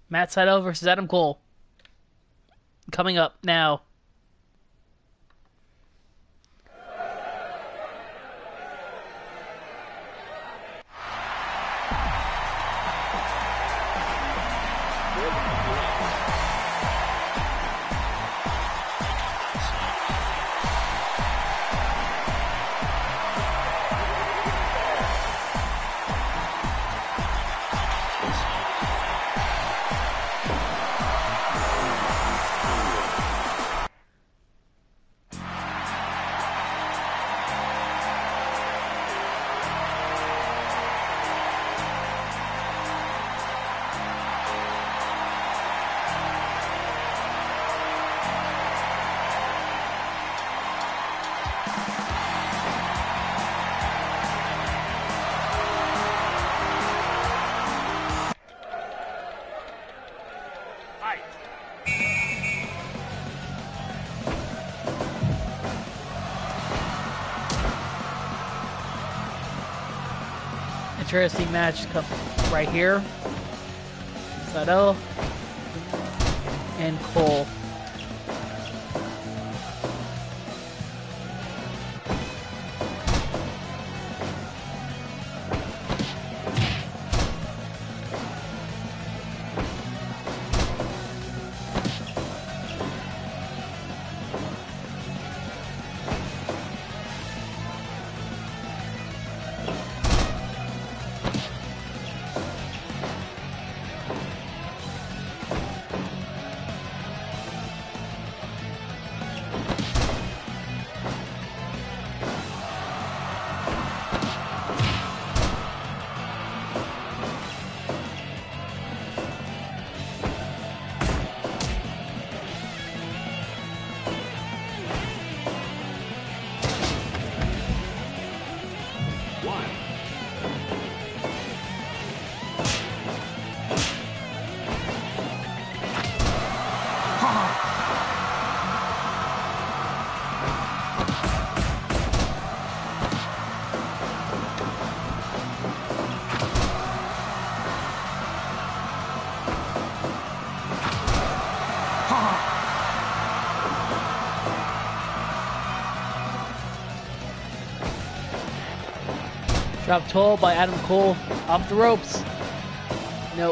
Matt Sydal versus Adam Cole. Coming up now. Interesting match right here. Sydal and Cole. Drop toe by Adam Cole off the ropes. Nope.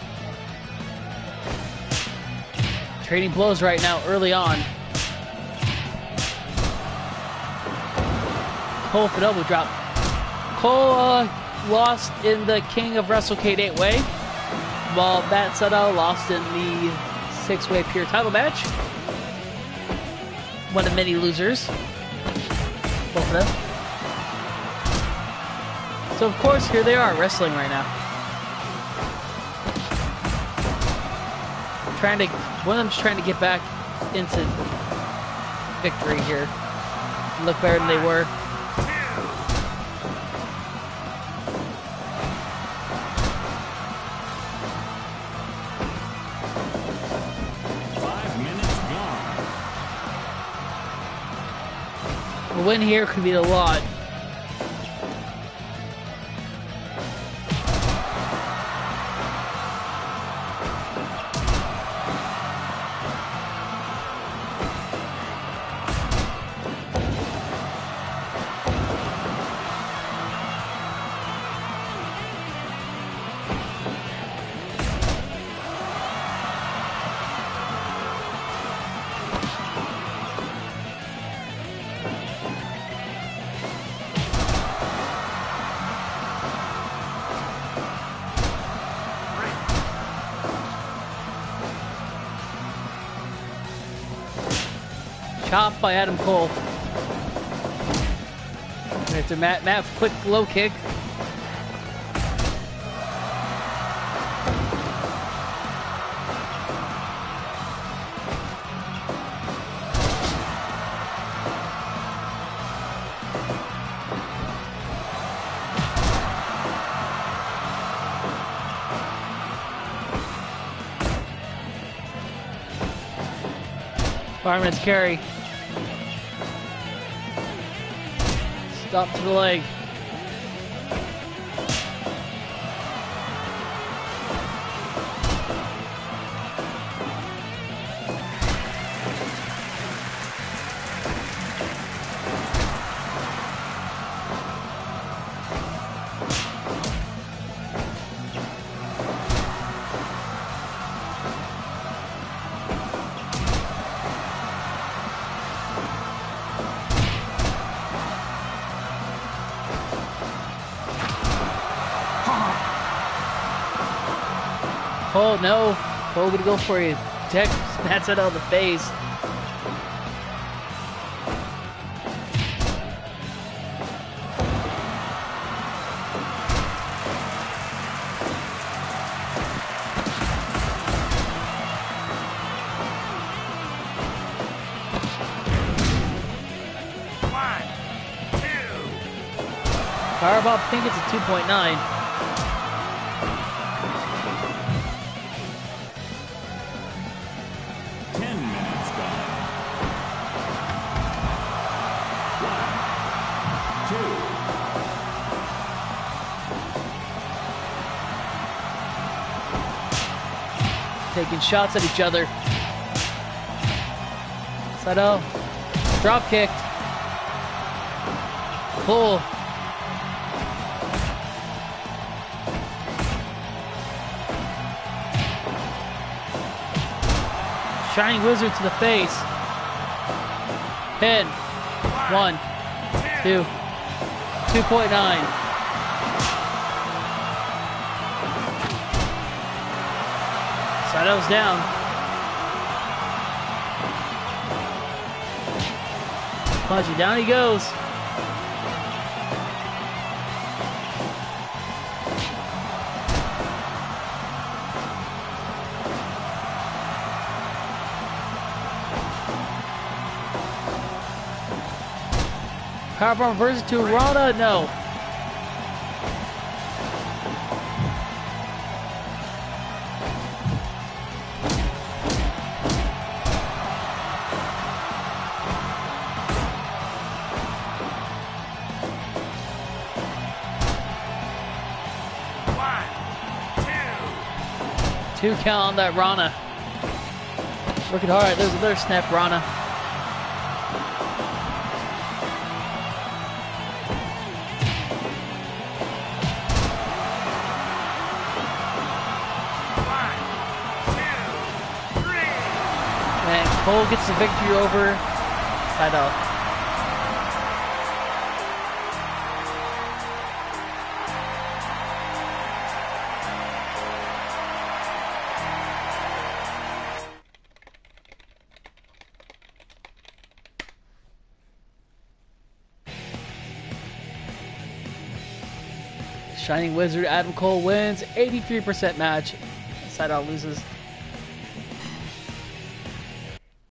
Trading blows right now early on. Cole for elbow drop. Cole lost in the King of WrestleCade 8-way, while Matt Sydal lost in the 6-way pure title match. One of many losers. Both of them. So of course, here they are wrestling right now. One of them's trying to get back into victory here. Look better than they were. A win here could be a lot. Chop by Adam Cole. After Matt quick low kick. Fireman's carry. Stop to the leg. Oh no, Cole gonna go for a deck, smacks it on the face. Powerbomb, I think it's a 2.9. Taking shots at each other. Saito, drop kicked. Pull. Shining Wizard to the face. Pin. 1, 2, 2.9. Saito's down. Punching down he goes. Powerbomb versus to Rana, no. Two count on that Rana. Looking hard. There's another snap Rana. And Cole gets the victory over Saito. Shining Wizard Adam Cole wins 83% match. Saito loses.